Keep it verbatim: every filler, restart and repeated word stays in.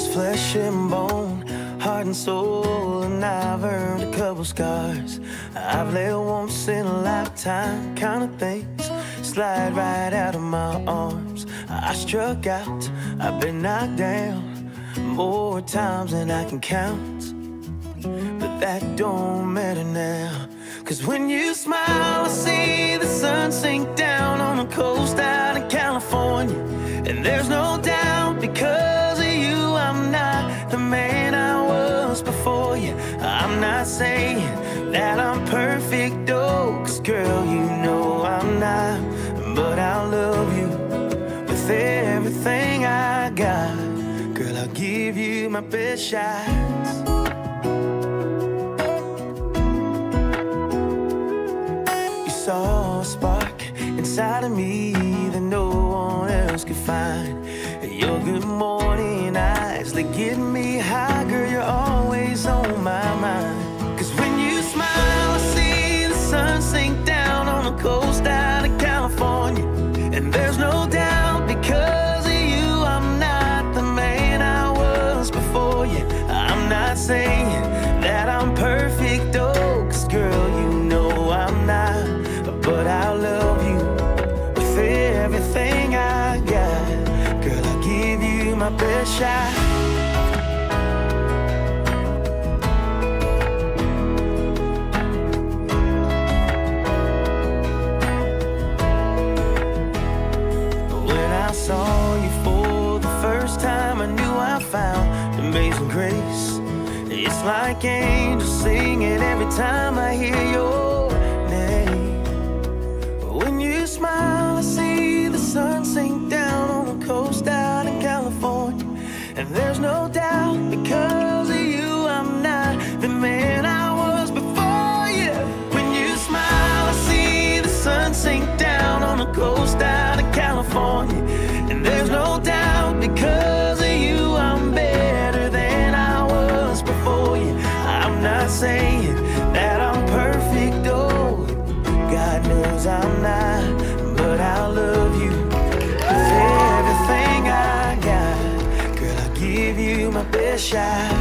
flesh and bone, heart and soul, and I've earned a couple scars. I've let once in a lifetime kind of things slide right out of my arms. I struck out, I've been knocked down more times than I can count, but that don't matter now. Cause when you smile, I see the sun sink down on the coast out in California. And there's no doubt, because of you, I'm not the man I was before you. I'm not saying that I'm perfect, though, cause girl, you know I'm not. But I'll love you with everything I got. Girl, I'll give you my best shots. You saw a spark inside of me that no one else could find. Your good morning eyes, they get me high. Girl, you're always on my mind. Cause when you smile, I see the sun sink down on the coast out of California. And there's no doubt, because of you, I'm not the man I was before you. I'm not saying that I'm perfect, though, cause girl, you know I'm not. But I'll love you with everything I got. Girl, I'll give you my best shot. When I saw you for the first time, I knew I found amazing grace. It's like angels singing every time I hear your name. When you smile, I see the sun sink down on the coast out in California. And there's no doubt, because of you, I'm not the man I was before you. When you smile, I see the sun sink down on the coast out in California. And there's no doubt, because of you, I'm better than I was before you. I'm not saying that I'm perfect, though, God knows I'm not. But I'll love you with everything I got. Girl, I'll give you my best shot.